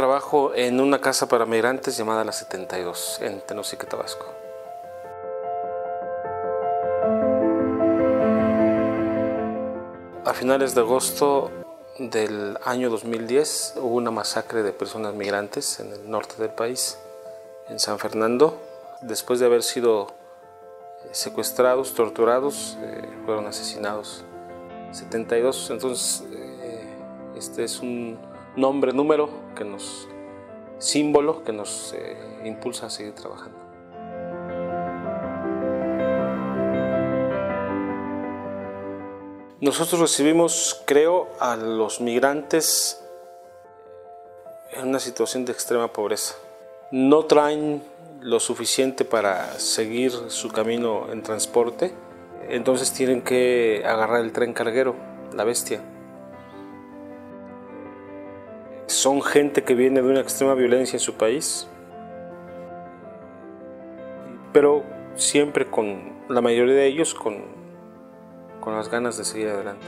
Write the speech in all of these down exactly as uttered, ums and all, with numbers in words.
trabajo en una casa para migrantes llamada La setenta y dos, en Tenosique, Tabasco. A finales de agosto del año dos mil diez hubo una masacre de personas migrantes en el norte del país, en San Fernando. Después de haber sido secuestrados, torturados, eh, fueron asesinados. setenta y dos, entonces eh, este es un nombre, número, que nos, símbolo que nos eh, impulsa a seguir trabajando. Nosotros recibimos, creo, a los migrantes en una situación de extrema pobreza. No traen lo suficiente para seguir su camino en transporte, entonces tienen que agarrar el tren carguero, la Bestia. Son gente que viene de una extrema violencia en su país, pero siempre con, la mayoría de ellos, con con las ganas de seguir adelante.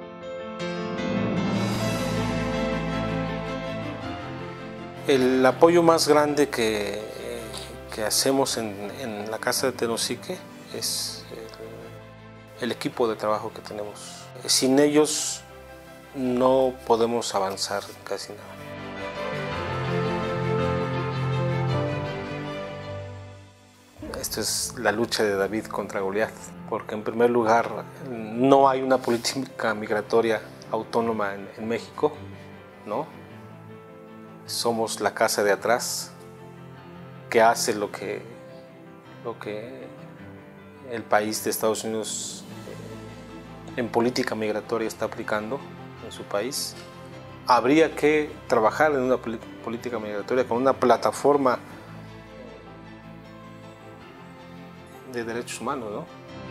El apoyo más grande que, que hacemos en, en la casa de Tenosique es el, el equipo de trabajo que tenemos. Sin ellos no podemos avanzar casi nada. Esto es la lucha de David contra Goliat, porque en primer lugar no hay una política migratoria autónoma en, en México, ¿no? Somos la casa de atrás que hace lo que, lo que el país de Estados Unidos eh, en política migratoria está aplicando en su país. Habría que trabajar en una política migratoria con una plataforma de derechos humanos, ¿no?